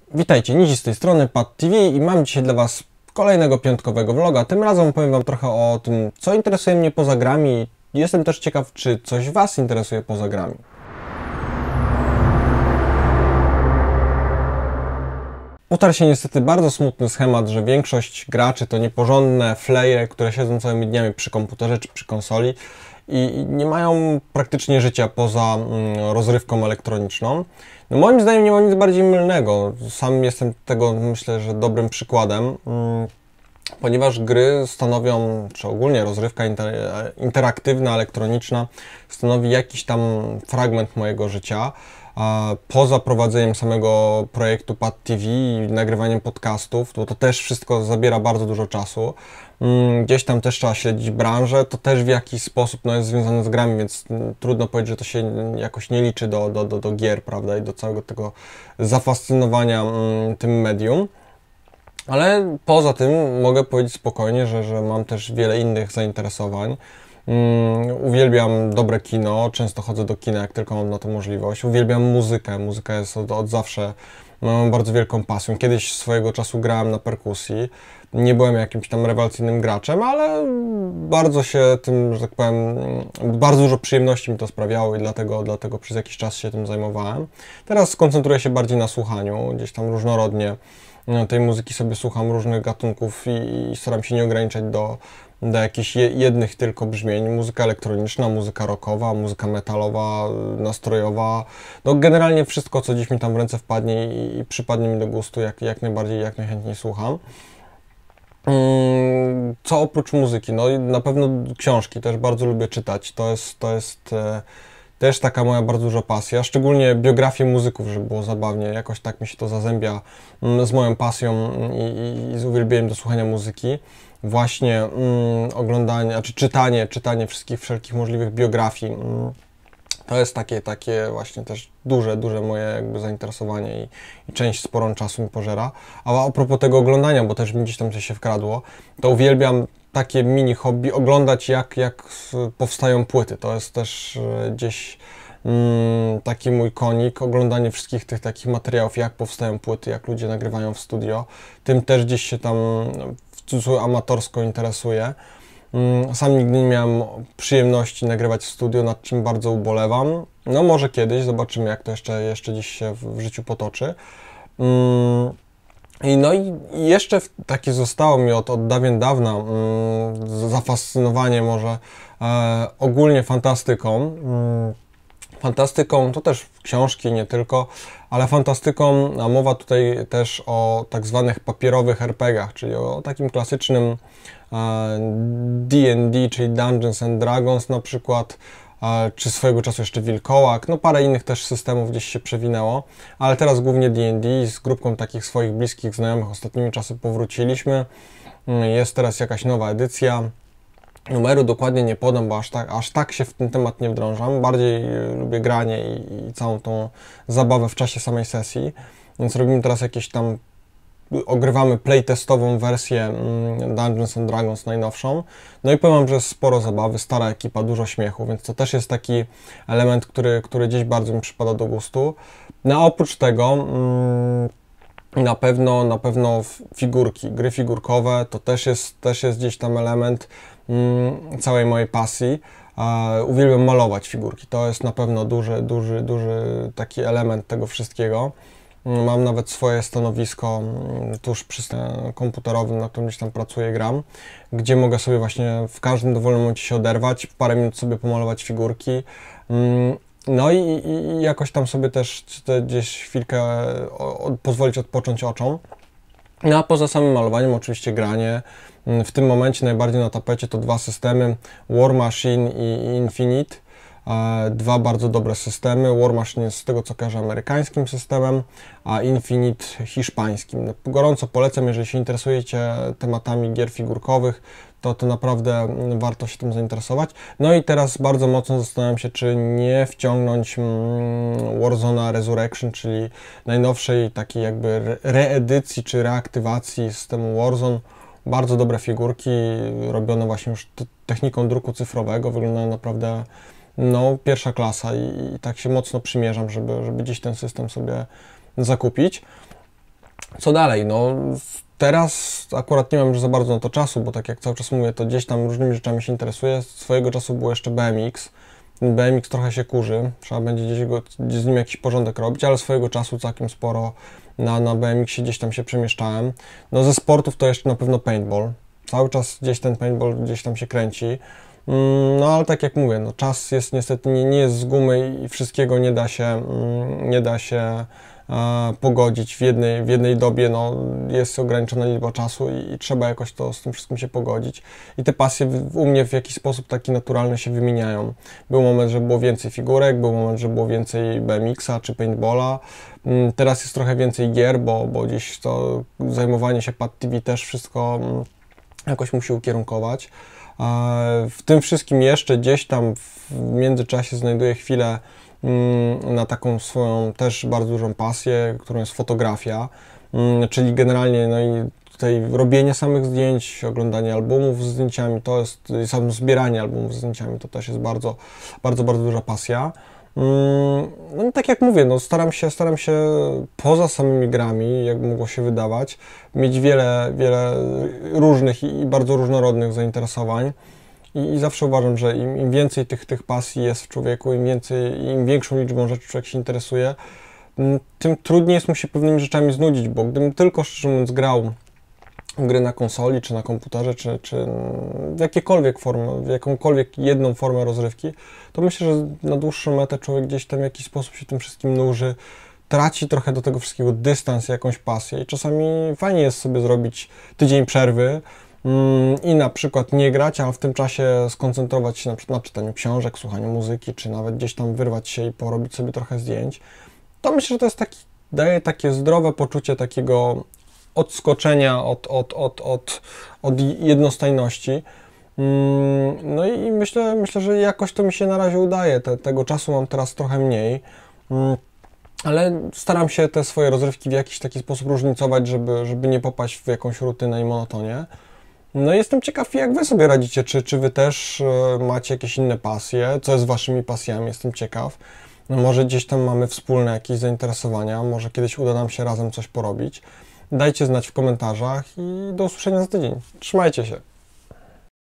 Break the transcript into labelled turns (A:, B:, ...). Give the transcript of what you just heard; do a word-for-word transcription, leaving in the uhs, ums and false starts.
A: Witajcie, Nizi z tej strony, Pad T V i mam dzisiaj dla Was kolejnego piątkowego vloga. Tym razem opowiem Wam trochę o tym, co interesuje mnie poza grami. Jestem też ciekaw, czy coś Was interesuje poza grami. Utarł się niestety bardzo smutny schemat, że większość graczy to nieporządne fleje, które siedzą całymi dniami przy komputerze czy przy konsoli i nie mają praktycznie życia poza mm, rozrywką elektroniczną. No moim zdaniem nie ma nic bardziej mylnego. Sam jestem tego, myślę, że dobrym przykładem, mm, ponieważ gry stanowią, czy ogólnie rozrywka inter interaktywna, elektroniczna, stanowi jakiś tam fragment mojego życia. A poza prowadzeniem samego projektu Pad T V i nagrywaniem podcastów, to, to też wszystko zabiera bardzo dużo czasu. Gdzieś tam też trzeba śledzić branżę, to też w jakiś sposób no, jest związane z grami, więc trudno powiedzieć, że to się jakoś nie liczy do, do, do, do gier, prawda, i do całego tego zafascynowania mm, tym medium. Ale poza tym mogę powiedzieć spokojnie, że, że mam też wiele innych zainteresowań. Um, uwielbiam dobre kino, często chodzę do kina, jak tylko mam na to możliwość. Uwielbiam muzykę, muzyka jest od, od zawsze, mam bardzo wielką pasją. Kiedyś swojego czasu grałem na perkusji, nie byłem jakimś tam rewelacyjnym graczem, ale bardzo się tym, że tak powiem, bardzo dużo przyjemności mi to sprawiało i dlatego, dlatego przez jakiś czas się tym zajmowałem. Teraz koncentruję się bardziej na słuchaniu, gdzieś tam różnorodnie tej muzyki sobie słucham, różnych gatunków i, i staram się nie ograniczać do do jakichś jednych tylko brzmień. Muzyka elektroniczna, muzyka rockowa, muzyka metalowa, nastrojowa. No generalnie wszystko, co dziś mi tam w ręce wpadnie i, i przypadnie mi do gustu, jak, jak najbardziej, jak najchętniej słucham. Co oprócz muzyki? No i na pewno książki, też bardzo lubię czytać. To jest, to jest e, też taka moja bardzo duża pasja, szczególnie biografie muzyków, żeby było zabawnie. Jakoś tak mi się to zazębia mm, z moją pasją i, i, i z uwielbieniem do słuchania muzyki. Właśnie mm, oglądanie, znaczy czytanie, czytanie wszystkich wszelkich możliwych biografii. Mm, to jest takie, takie właśnie też duże, duże moje jakby zainteresowanie i, i część sporą czasu mi pożera. A a propos tego oglądania, bo też mi gdzieś tam coś się wkradło, to uwielbiam takie mini hobby, oglądać jak, jak powstają płyty. To jest też gdzieś mm, taki mój konik, oglądanie wszystkich tych takich materiałów, jak powstają płyty, jak ludzie nagrywają w studio. Tym też gdzieś się tam w cudzysłowie amatorsko interesuję. Sam nigdy nie miałem przyjemności nagrywać w studio, nad czym bardzo ubolewam. No może kiedyś, zobaczymy jak to jeszcze, jeszcze dziś się w życiu potoczy. I no i jeszcze takie zostało mi od, od dawien dawna mm, zafascynowanie może e, ogólnie fantastyką. Mm, fantastyką to też książki, nie tylko, ale fantastyką, a mowa tutaj też o tak zwanych papierowych er pe gach, czyli o takim klasycznym e, D and D, czyli Dungeons and Dragons na przykład, czy swojego czasu jeszcze Wilkołak, no parę innych też systemów gdzieś się przewinęło, ale teraz głównie D and D z grupką takich swoich bliskich znajomych ostatnimi czasy powróciliśmy. Jest teraz jakaś nowa edycja. Numeru dokładnie nie podam, bo aż tak, aż tak się w ten temat nie wdrążam. Bardziej lubię granie i, i całą tą zabawę w czasie samej sesji, więc robimy teraz jakieś tam ogrywamy playtestową wersję Dungeons and Dragons najnowszą. No i powiem, że jest sporo zabawy, stara ekipa, dużo śmiechu, więc to też jest taki element, który, który gdzieś bardzo mi przypada do gustu. No a oprócz tego na pewno, na pewno figurki, gry figurkowe to też jest, też jest gdzieś tam element całej mojej pasji. Uwielbiam malować figurki, to jest na pewno duży, duży, duży taki element tego wszystkiego. Mam nawet swoje stanowisko tuż przy komputerowym, na którym gdzieś tam pracuję, gram, gdzie mogę sobie właśnie w każdym dowolnym momencie się oderwać, w parę minut sobie pomalować figurki. No i, i jakoś tam sobie też gdzieś chwilkę o, pozwolić odpocząć oczom. No a poza samym malowaniem oczywiście granie. W tym momencie najbardziej na tapecie to dwa systemy, War Machine i Infinite. Dwa bardzo dobre systemy. War Machine jest z tego co kojarzę amerykańskim systemem, a Infinite hiszpańskim. Gorąco polecam, jeżeli się interesujecie tematami gier figurkowych, to, to naprawdę warto się tym zainteresować. No i teraz bardzo mocno zastanawiam się, czy nie wciągnąć Warzone Resurrection, czyli najnowszej takiej jakby reedycji czy reaktywacji systemu Warzone. Bardzo dobre figurki, robione właśnie już techniką druku cyfrowego, wyglądają naprawdę no, pierwsza klasa i, i tak się mocno przymierzam, żeby, żeby gdzieś ten system sobie zakupić. Co dalej? No teraz akurat nie mam już za bardzo na to czasu, bo tak jak cały czas mówię, to gdzieś tam różnymi rzeczami się interesuję. Swojego czasu było jeszcze B M X. B M X trochę się kurzy, trzeba będzie gdzieś, go, gdzieś z nim jakiś porządek robić, ale swojego czasu całkiem sporo na, na B M X ie gdzieś tam się przemieszczałem. No ze sportów to jeszcze na pewno paintball. Cały czas gdzieś ten paintball gdzieś tam się kręci. No ale tak jak mówię, no czas jest niestety nie, nie jest z gumy i wszystkiego nie da się, nie da się e, pogodzić w jednej, w jednej dobie, no jest ograniczona liczba czasu i, i trzeba jakoś to z tym wszystkim się pogodzić. I te pasje w, u mnie w jakiś sposób taki naturalny się wymieniają. Był moment, że było więcej figurek, był moment, że było więcej B M X a czy paintballa. Teraz jest trochę więcej gier, bo, bo gdzieś to zajmowanie się pad T V też wszystko jakoś musi ukierunkować. W tym wszystkim jeszcze gdzieś tam w międzyczasie znajduję chwilę na taką swoją też bardzo dużą pasję, którą jest fotografia, czyli generalnie no i tutaj robienie samych zdjęć, oglądanie albumów z zdjęciami, to jest samo zbieranie albumów z zdjęciami, to też jest bardzo, bardzo, bardzo duża pasja. No tak jak mówię, no staram się, staram się poza samymi grami, jak mogło się wydawać, mieć wiele, wiele różnych i bardzo różnorodnych zainteresowań i, i zawsze uważam, że im, im więcej tych, tych pasji jest w człowieku, im więcej, im większą liczbą rzeczy człowiek się interesuje, tym trudniej jest mu się pewnymi rzeczami znudzić, bo gdybym tylko, szczerze mówiąc, grał w gry na konsoli, czy na komputerze, czy, czy w jakiekolwiek formę, w jakąkolwiek jedną formę rozrywki, to myślę, że na dłuższą metę człowiek gdzieś tam w jakiś sposób się tym wszystkim nuży, traci trochę do tego wszystkiego dystans, jakąś pasję i czasami fajnie jest sobie zrobić tydzień przerwy mm, i na przykład nie grać, ale w tym czasie skoncentrować się na przykład na czytaniu książek, słuchaniu muzyki, czy nawet gdzieś tam wyrwać się i porobić sobie trochę zdjęć. To myślę, że to jest taki, daje takie zdrowe poczucie takiego odskoczenia od, od, od, od, od jednostajności. No i myślę, myślę, że jakoś to mi się na razie udaje. Te, tego czasu mam teraz trochę mniej, ale staram się te swoje rozrywki w jakiś taki sposób różnicować, żeby, żeby nie popaść w jakąś rutynę i monotonię. No i jestem ciekaw, jak wy sobie radzicie, czy, czy wy też macie jakieś inne pasje, co jest waszymi pasjami, jestem ciekaw. No może gdzieś tam mamy wspólne jakieś zainteresowania, może kiedyś uda nam się razem coś porobić. Dajcie znać w komentarzach i do usłyszenia za tydzień. Trzymajcie się.